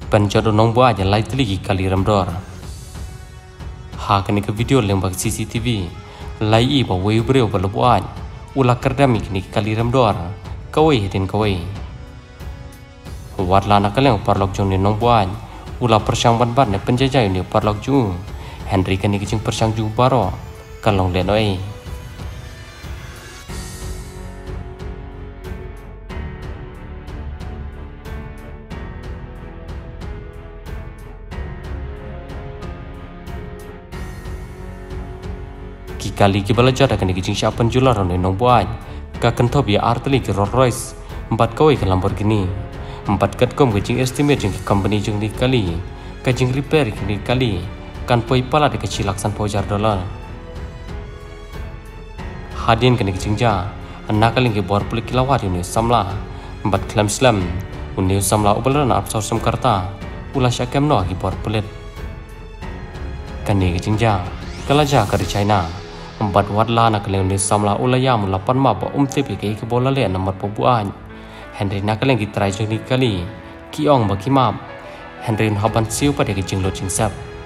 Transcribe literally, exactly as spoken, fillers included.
penjodoh nong buah aja lai teligi kali ramdor. Hakani ke video lembak C C T V lai i ba wei breu ba lebuan ula kerdami kini kali ramdor kawai hedin kawai. Wat lana kaleng parlok jong ni nong buan ula persang ban ban ne penjajah ni parlok ju Henry kani kicing persang ju baro kalong lenoi. Kali ki belajar akan kicing siapan jular ni nong buat ka kentob ya arteli ki Rolls Royce empat kawai ke Lamborghini empat kat kom kicing estimate jeng company jeng di kali kajing repair ki kali kan poi pala de kecil laksan pojar dolar hadin kini kicing ja anak kali ki bor pulik kilawat ini samla empat klaim slam uni samla ubalan absor sam karta ula syakam no ki bor pulit kani kicing ja kalaja kari China empat wadla nak leng ni samla ulaya mula pan ma pa umte pe ke bola le nomor pobuan Henry nak leng ki trai jeng ni kali ki ong ba ki map Henry haban siu pa de ki jing lo jing sap